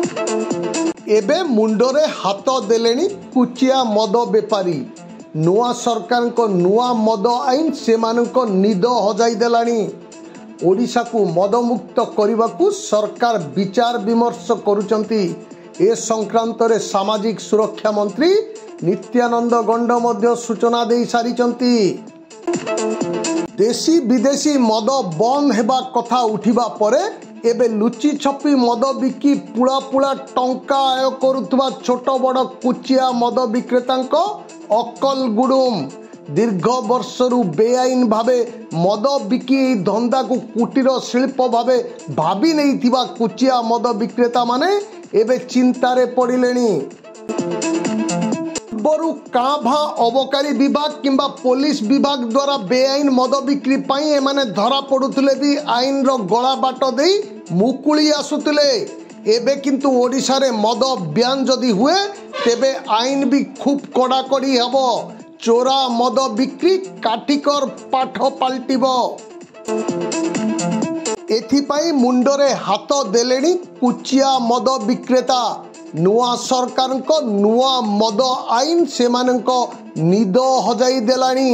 एबे मुंडरे हाथ देलेनी कुचिया मद बेपारी नुआ सरकार को नुआ मद आईन से निद हजाई देलानी। ओडिशा को मदमुक्त करने को सरकार विचार विमर्श करुचंती। ए संक्रांत रे सामाजिक सुरक्षा मंत्री नित्यानंद गंड मध्य सूचना दे सारिचंती। देशी विदेशी मद बंद हेबा कथा उठिबा परे एबे लुचि छपी मद बिकी पुला पुला टंका आय करुथबा छोट बड़ कुचिया मद विक्रेतांको अकल गुडुम। दीर्घ वर्षरु बेआईन भावे मद बिकी धंदा को कुटीर शिल्प भावे भाभी नहीं कुचिया मद विक्रेता माने एबे चिंतारे पड़िलेनी। बरु काभा अबकारी विभाग किंबा पुलिस विभाग द्वारा बेआईन मद बिक्री पाई एमाने धरा पड़ुथिले भी आईन रो गला बाट दे मुकुली आसुथिले। एबे किंतु ओडिशा रे मद ब्यान जदि हुए तेबे आईन भी खूब कड़ाकड़ी हबो। चोरा मद बिक्री काठिकर पाठ पलटिबो। एथिपाई मुंडरे हाथ देलेनी कुचिया मद विक्रेता। नुआ सरकार को नुआ मद आईन से निद हजाई देलानी।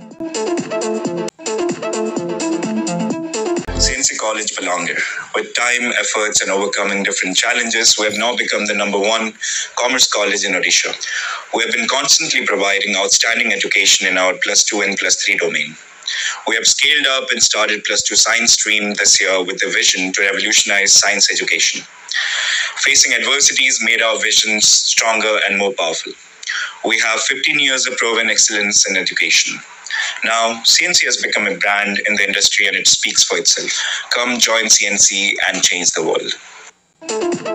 CNC College Palanger. With time, efforts, and overcoming different challenges, we have now become the #1 commerce college in Odisha. We have been constantly providing outstanding education in our +2 and +3 domain. We have scaled up and started +2 science stream this year with the vision to revolutionize science education. Facing adversities made our visions stronger and more powerful. We have 15 years of proven excellence in education. Now, CNC has become a brand in the industry and it speaks for itself. Come join CNC and change the world.